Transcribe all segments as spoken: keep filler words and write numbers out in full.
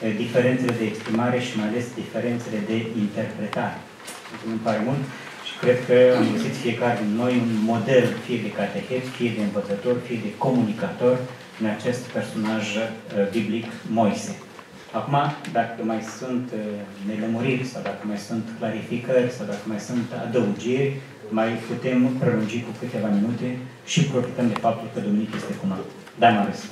diferențele de exprimare și mai ales diferențele de interpretare. Îmi pare mult și cred că am găsit fiecare din noi un model, fie de catehet, fie de învățător, fie de comunicator în acest personaj uh, biblic, Moise. Acum, dacă mai sunt uh, nelămuriri sau dacă mai sunt clarificări sau dacă mai sunt adăugiri, mai putem prelungi cu câteva minute și profităm de faptul că Dominic este cu noi. Da, Marius.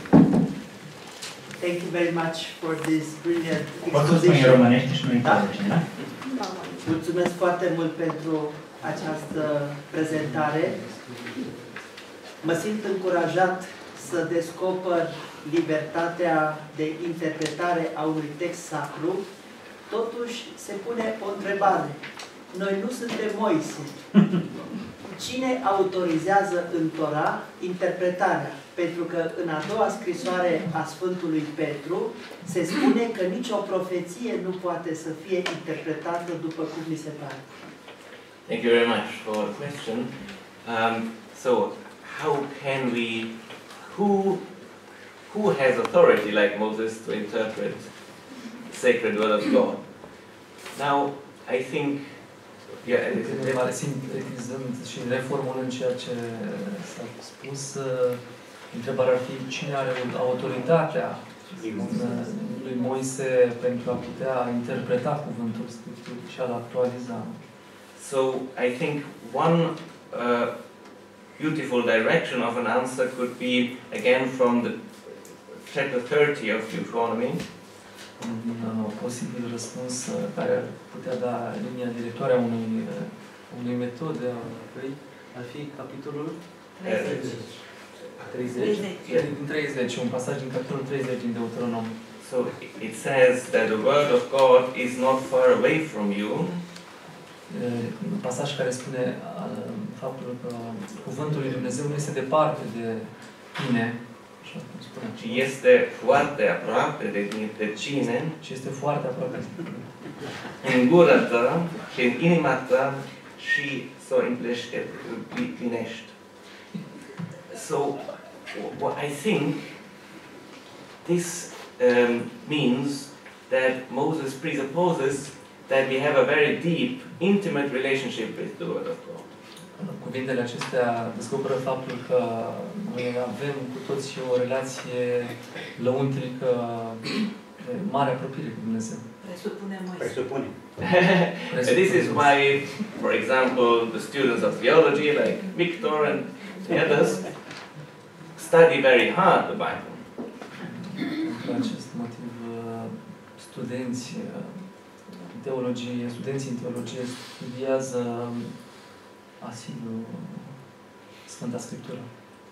Thank you very much for this brilliant exposition. Poți să spui în românește și nu în traducere, da? Mulțumesc foarte mult pentru această prezentare. Mă simt încurajat să descoper libertatea de interpretare a unui text sacru. Totuși se pune o întrebare. Noi nu suntem Moise. Cine autorizează în Tora interpretarea? Pentru că în a doua scrisoare a Sfântului Petru se spune că nicio profeție nu poate să fie interpretată după cum mi se pare. Thank you very much for the question. Um, so, how can we, who, who has authority like Moses to interpret the sacred word of God? Now, I think, yeah, sintetizând și reformulând ceea ce s-a spus, întrebarea ar fi cine are autoritatea lui Moise pentru a putea interpreta cuvântul Scripturii și a-l actualiza. So, I think one uh, beautiful direction of an answer could be, again, from the chapter thirty of Deuteronomy. Un uh, posibil răspuns uh, care ar putea da linia directoare a unui, uh, unei metode ar fi capitolul treizeci. Din treizeci, un pasaj din capitolul treizeci din Deuteronom. So it says that the word of God is not far away from you. Un pasaj care spune uh, faptul că cuvântul lui Dumnezeu nu este departe de tine, așa cum spune. Ci este foarte aproape de, de cine? Ci este foarte aproape de tine. În gura ta și în inima ta și să o împlinești. So, what I think this um, means that Moses presupposes that we have a very deep, intimate relationship with the Word of God. Cuvintele acestea descoperă faptul că noi avem cu toți o relație lăuntrică, mare apropiere cu Dumnezeu. Presupune Moise. Presupune. This is why, for example, the students of theology, like Victor and the others, study very hard the Bible. Pentru acest motiv, studenți teologie, studenții în teologie studiază asidu Sfânta Scriptură.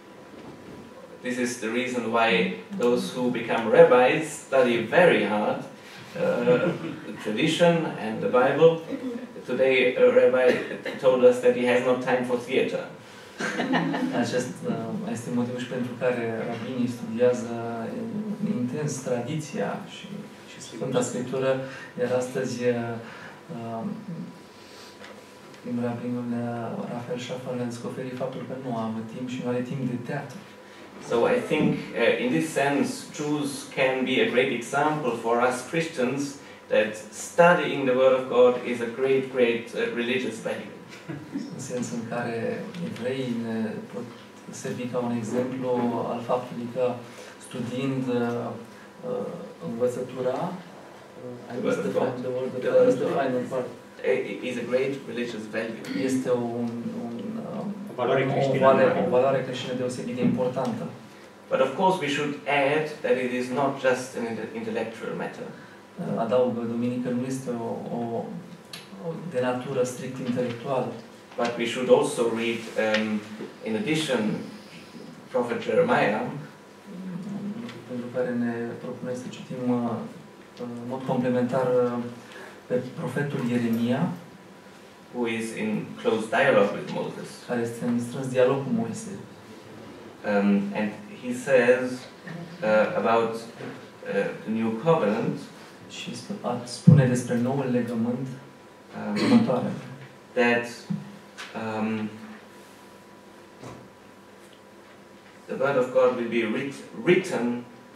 This is the reason why those who become rabbis study very hard uh, the tradition and the Bible. Today a rabbi told us that he has no time for theater. Acest este motivul și pentru care rabinii studiază intens tradiția și, și Sfânta Scriptură, iar astăzi uh, rabinul Rafael Schaffer ne-a descoperit faptul că nu am timp și nu are timp de teatru. So I think uh, in this sense Jews can be a great example for us Christians that studying the Word of God is a great, great uh, religious value. În sensul în care evreii ne pot servi ca un exemplu al faptului că studiind uh, învățătura, uh, I missed the, the, the word, the, the, the final part. Is a great religious value. Este un, un, um, o valoare creștină, o valoare, o valoare creștină deosebit de importantă. But of course we should add that it is not just an intellectual matter. Adaugă Dominic că nu este o, o, o de natură strict intelectuală. But we should also read, um, in addition, Prophet Jeremiah. Pentru care ne propune să citim uh, în mod complementar uh, pe profetul Ieremia, who is in close dialogue with Moses. Care este în strâns dialog cu Moise. Um, and he says uh, about uh, the new covenant. Și spune despre noul legământ um, următoare. That um, the word of God will be writ written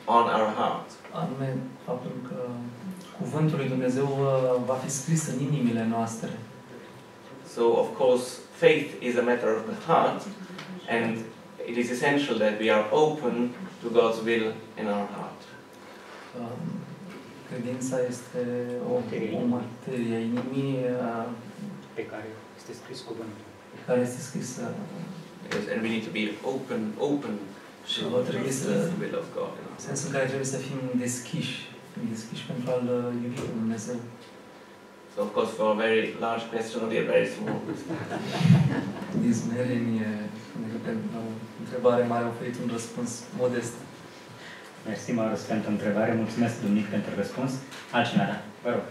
on our heart. Anume, faptul că cuvântul lui Dumnezeu uh, va fi scris în inimile noastre. So, of course, faith is a matter of the heart, and it is essential that we are open to God's will in our heart. Um, credința este o, o materie a inimii uh, pe care este scris cuvântul. care este scrisă. Yes, and we need to be open, open Și to va trebui the să, will of God. în sensul în care trebuie să fim deschiși, deschiși pentru a-L iubi pe Dumnezeu. So, of course, for a very large question, only a very small question. Din smerenie, la o întrebare mare, a oferit un răspuns modest. Mersi, Marius, pentru întrebare. Mulțumesc, Dumnic, pentru răspuns. Altcineva, vă rog.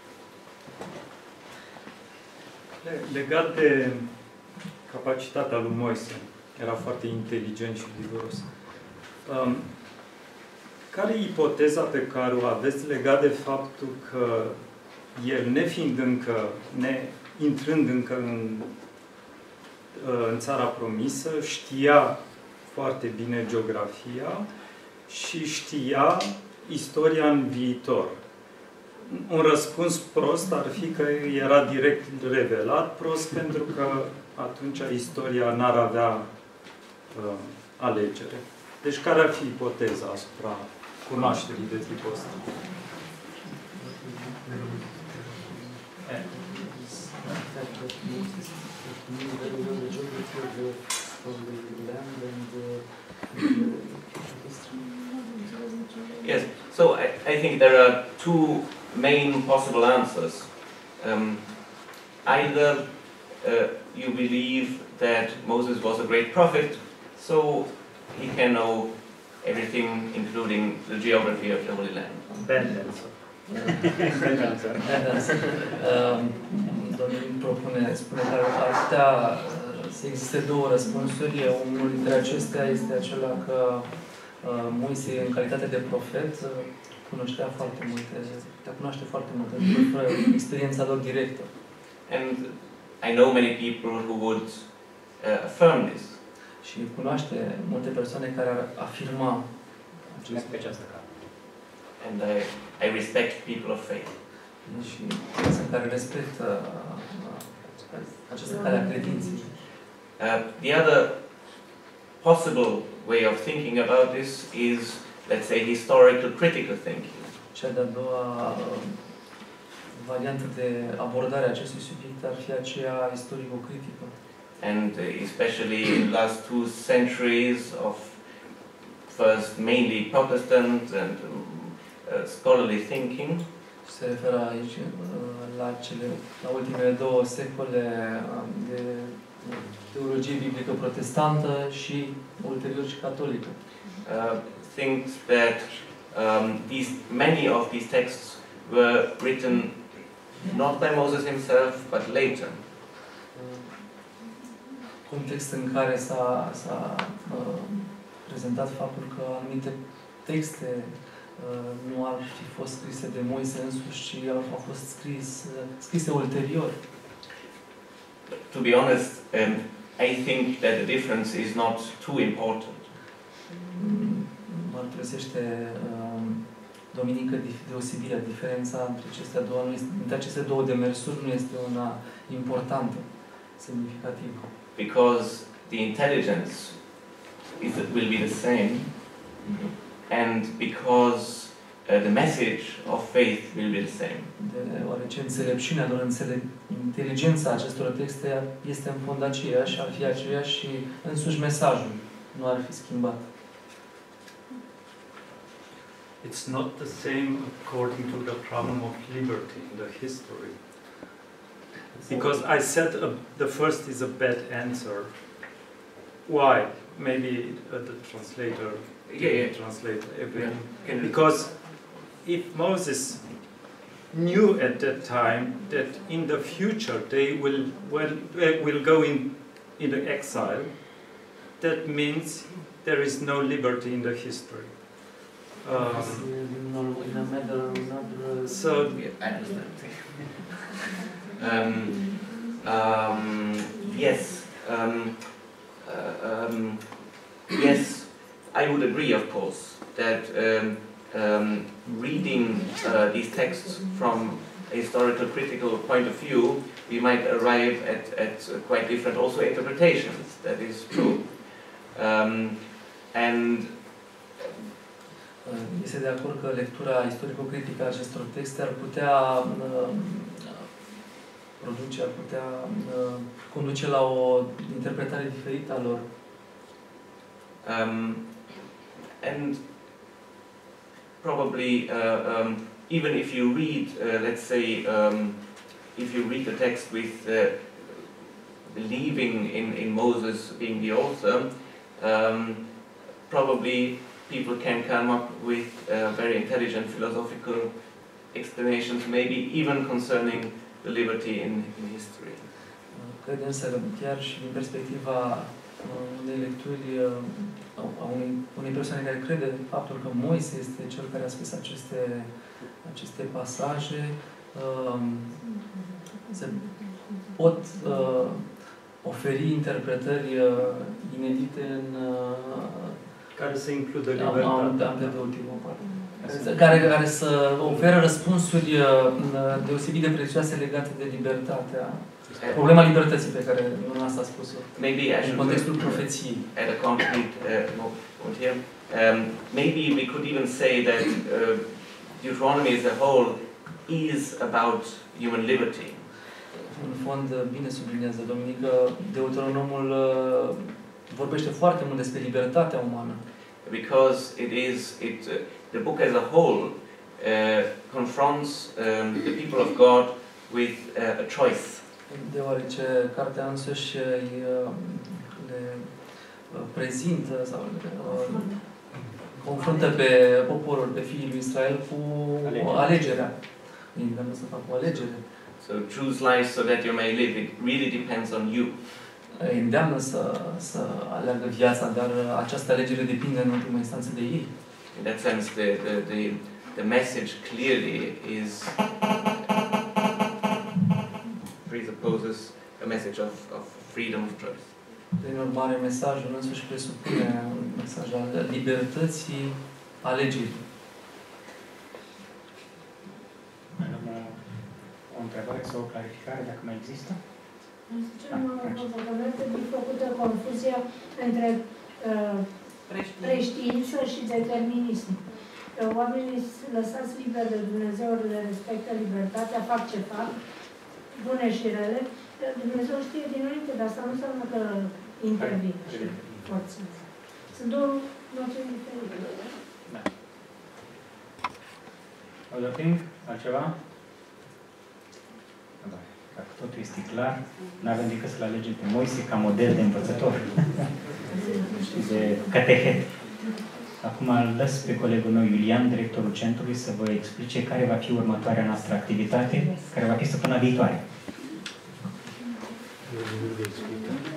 Legat de capacitatea lui Moise, era foarte inteligent și viguros. Um, care e ipoteza pe care o aveți legat de faptul că el, nefiind încă, ne intrând încă în, în țara promisă, știa foarte bine geografia și știa istoria în viitor? Un răspuns prost ar fi că era direct revelat, prost pentru că atunci istoria n-ar avea uh, alegere. Deci care ar fi ipoteza asupra cunoașterii de tipul ăsta? Yes, so I, I think there are two main possible answers. Um, either uh, you believe that Moses was a great prophet, so he can know everything, including the geography of the Holy Land. Bad answer. Bad answer. Um, Domnul propune, spune că ar putea să existe două răspunsuri. Unul dintre acestea este acela că uh, Moise, în calitate de profet, uh, cunoștea foarte multe, te cunoaște foarte multe, fără experiența lor directă. And I know many people who would uh, affirm this. Și cunoaște multe persoane care ar afirma Mulțumesc pe această cale. And I, I respect people of faith. și persoane care respectă această cale a credinței. Uh, the other possible way of thinking about this is, let's say, historical critical thinking. Cea de-a doua variantă de abordare a acestui subiect ar fi aceea istorico-critică. And uh, especially in the last two centuries of first mainly Protestant and um, uh, scholarly thinking. Se referă aici la, cele, la ultimele două secole de teologie biblică protestantă și ulterior și catolică. Uh, thinks that um, these, many of these texts were written not by Moses himself, but later. Context în care s-a uh, prezentat faptul că anumite texte uh, nu ar fi fost scrise de Moise însuși, ci au fost scris, uh, scrise ulterior. To be honest, um, I think that the difference is not too important. Mă interesește uh, Dominică deosebirea, diferența între acestea două, nu este, între aceste două demersuri nu este una importantă, semnificativă. Because the intelligence is, will be the same, and because uh, the message of faith will be the same. Deoarece înțelepciunea lor, înțele inteligența acestor texte este în fond aceeași, ar fi aceeași și însuși mesajul nu ar fi schimbat. It's not the same according to the problem of liberty in the history. Because I said uh, the first is a bad answer. Why? Maybe uh, the translator Yeah, yeah. translate everything. Yeah. Because if Moses knew at that time that in the future they will well they will go in in the exile, that means there is no liberty in the history. Um, so Yeah, I understand. um, um, yes, um, uh, um, yes. I would agree, of course, that um, um, reading uh, these texts from a historical critical point of view, we might arrive at, at quite different also interpretations. That is true. Um, and Este de acord că lectura istorico-critică a acestor texte ar putea uh, produce, ar putea uh, conduce la o interpretare diferită a lor. Um, and probably uh, um, even if you read, uh, let's say, um, if you read the text with uh, believing in, in Moses being the author, um, probably people can come up with uh, very intelligent philosophical explanations, maybe even concerning the liberty in, in history. Cred însă că chiar și din perspectiva unei lecturi a unei, unei persoane care crede faptul că Moise este cel care a scris aceste, aceste pasaje, se pot oferi interpretări inedite în care să includă libertatea. Am de ultimă parte. Care, care să oferă răspunsuri deosebit de prețioase legate de libertatea, problema libertății pe care dumneavoastră a spus-o. Maybe I should în contextul profeției. Add a concrete uh, point here. Um, maybe we could even say that uh, Deuteronomy as a whole is about human liberty. În fond, bine sublinează Dominic că Deuteronomul uh, vorbește foarte mult despre libertatea umană. Because it is, it, uh, the book as a whole uh, confronts um, the people of God with uh, a choice. Deoarece cartea însăși uh, le uh, prezintă sau uh, confruntă pe poporul, pe fiii lui Israel cu o alegerea. Îndeamnă să facă o alegere. So choose life so that you may live. It really depends on you. Îndeamnă să, să aleagă viața, dar această alegere depinde în ultima instanță de ei. In that sense, the, the, the, the message clearly is presupposes a message of, of freedom of choice. Prin urmare, mesajul însuși presupune un mesaj al libertății alegerii. Mai am o, o întrebare sau o clarificare, dacă mai există? Nu trebuie făcută confuzia între uh, preștiință și determinism. Că oamenii lăsați liberi de Dumnezeu, le respectă libertatea, fac ce fac, bune și rele. Dumnezeu știe dinainte, dar asta nu înseamnă că intervine și forțează. Sunt două noțiuni diferite. Da. Other thing? Altceva? Da. Dacă totul este clar, nu avem decât să-l alegem pe Moise ca model de învățător și de catehet. Acum îl lăs pe colegul meu, Iulian, directorul centrului, să vă explice care va fi următoarea noastră activitate, care va fi săptămâna viitoare.